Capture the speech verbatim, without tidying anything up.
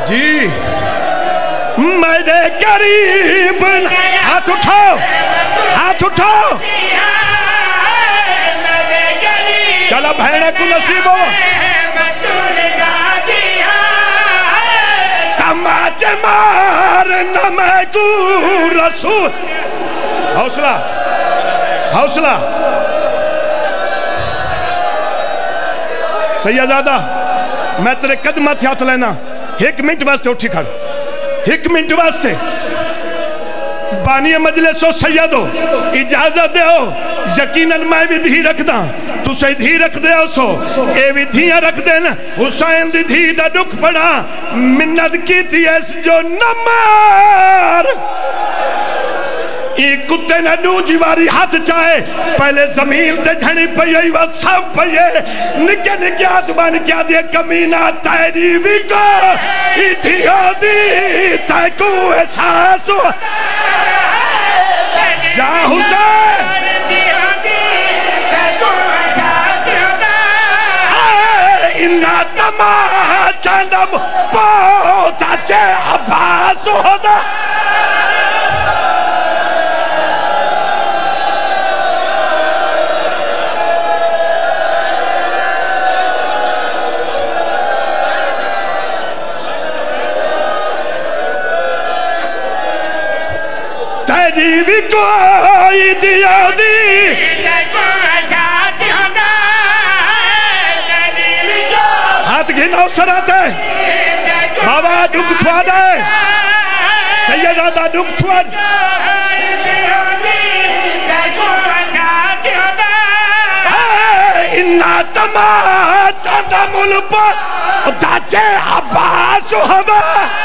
जी मेरे करीब हाथ उठाओ हाथ उठाओ चला भैया को नसीब हो तमाचे मार न मैं तू रसूल हौसला हौसला सैयदादा मैं तेरे कदम से हाथ लेना एक मिनट वास्ते उठी खड़ एक मिनट वास्ते बानी मजलिसो सैयदो इजाजत दो यकीनन मैं विधि रखदा तुसे धी रख दे सो ए विधियां रख देन हुसैन दी धी दा दुख पड़ा मिन्नत कीती एस जो नमार एक कुत्ते ने नू जीवारी हाथ चाहे पहले जमीन ते झड़ी पई वो सब पई निके निके हाथ बन क्या दे कमीना तेरी भी को इथिया दी ताको एहसास जा हुसैन इन्ना तमाचा दम पोता चे अब्बास होदा तेरी भी कोई दिया दी हाथ घिनो सरा दे बाबा दुख थुआ दे सैयदादा दुख थुआ इन्ना तमाचा दा मुल पर दाचे अब्बास होदा